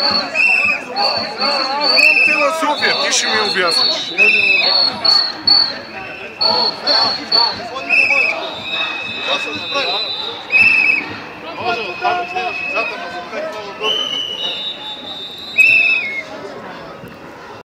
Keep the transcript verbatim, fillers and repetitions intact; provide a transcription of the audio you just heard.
Ти на София, ти ще ми обясниш. Може, там излезеш зата на запрек много добре.